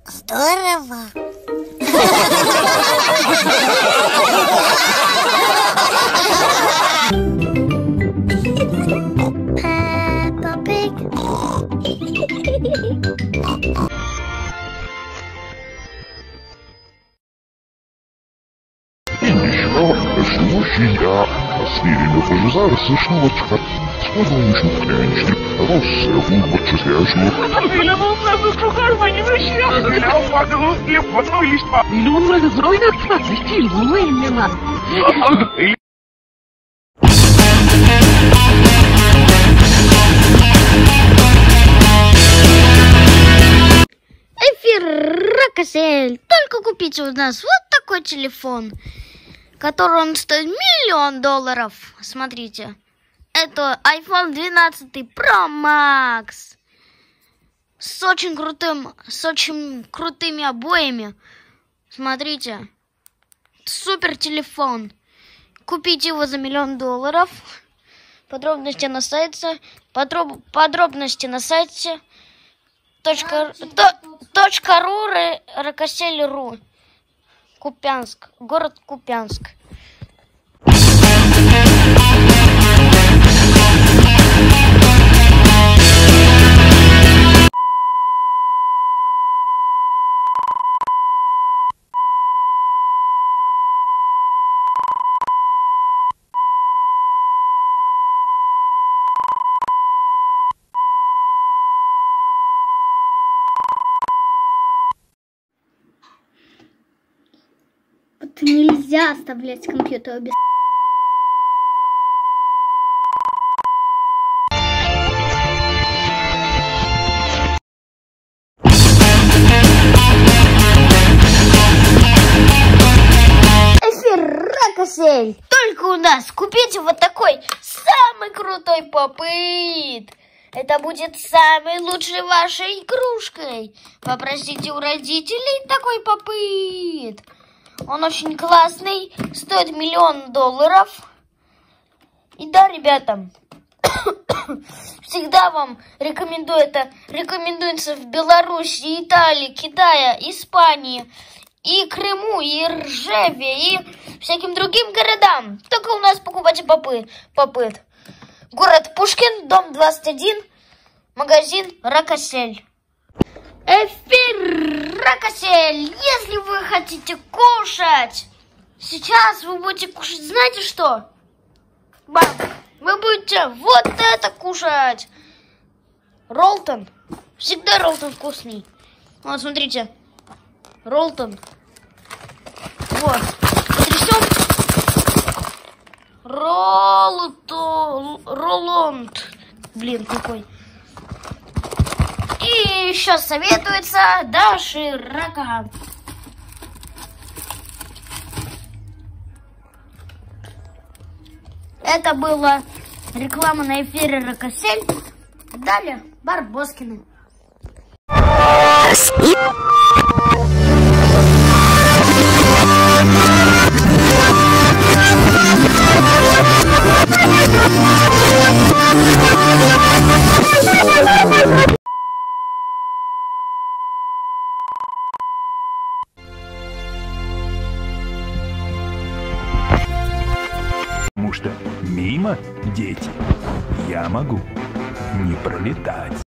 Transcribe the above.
Здорово. Peppa Pig. И ничего, живущий я, свирено пожизарся шнурочка, складывающий клянчик, росся вулбачу зрящую. Эфир Рокосель. Только купите у нас вот такой телефон, который он стоит $1 миллион. Смотрите, это iPhone 12 Pro Max с очень крутыми обоями. Смотрите, супер телефон. Купите его за $1 миллион. Подробности на сайте. Подробности на сайте. .ру Рокосель.ру. Купянск. Город Купянск. Вот нельзя оставлять компьютер без... Эфир Рокосель. Только у нас. Купите вот такой самый крутой попыт. Это будет самой лучшей вашей игрушкой. Попросите у родителей такой попыт. Он очень классный, стоит $1 миллион. И да, ребята, всегда вам рекомендую это. Рекомендуется в Беларуси, Италии, Китае, Испании, и Крыму, и Ржеве, и всяким другим городам. Только у нас покупайте попыт. Город Пушкин, дом 21, магазин Рокосель. Эфир Рокосель, если вы хотите кушать, сейчас вы будете кушать, знаете что? Бам, вы будете вот это кушать. Ролтон, всегда Ролтон вкусный. Вот, смотрите, Ролтон. Вот, потрясем. Роллонд. Блин, какой. И еще советуется доширака. Это была реклама на эфире Рокосель. Далее Барбоскины. Потому что мимо, дети, я могу не пролетать.